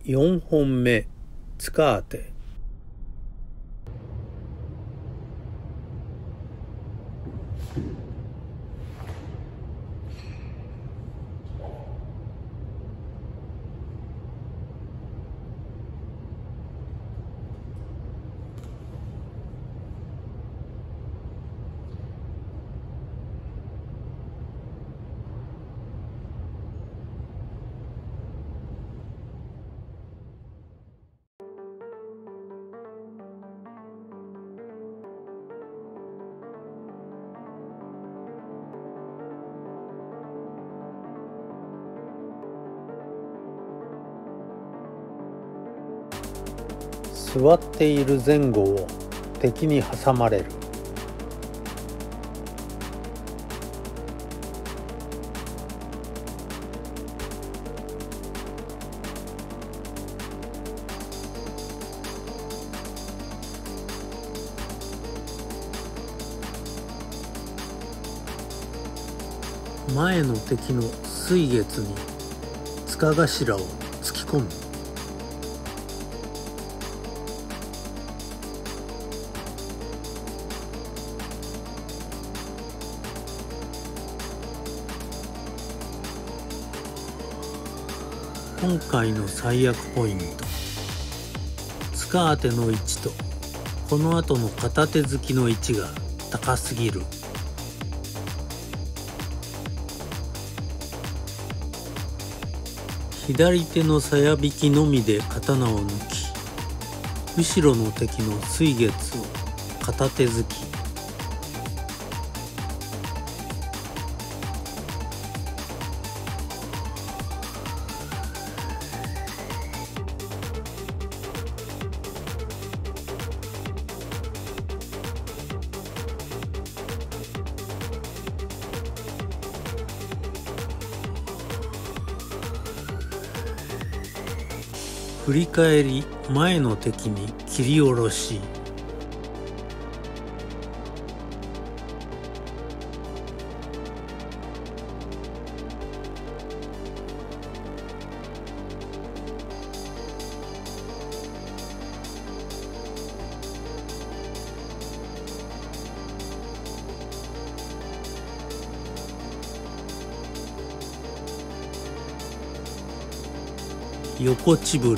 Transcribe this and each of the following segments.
4本目つかあて。座っている前後を敵に挟まれる。前の敵の水月に柄頭を突き込む。今回の最悪ポイント、柄当ての位置とこの後の片手突きの位置が高すぎる。左手の鞘引きのみで刀を抜き、後ろの敵の水月を片手突き。振り返り前の敵に切り下ろし、横ちぶり。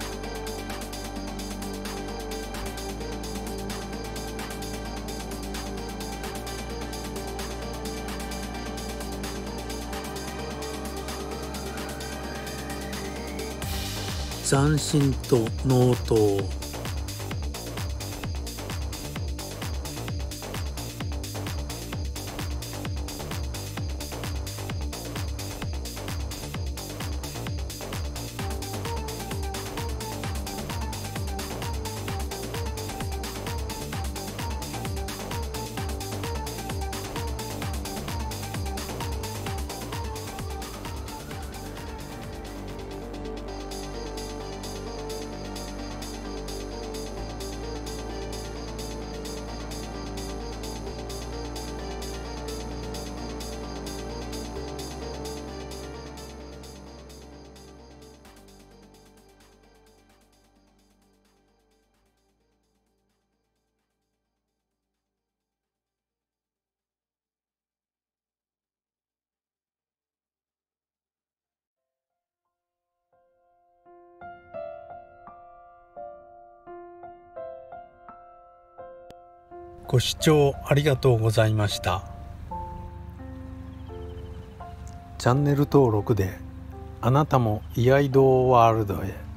斬新と納刀。ご視聴ありがとうございました。チャンネル登録であなたも居合道ワールドへ。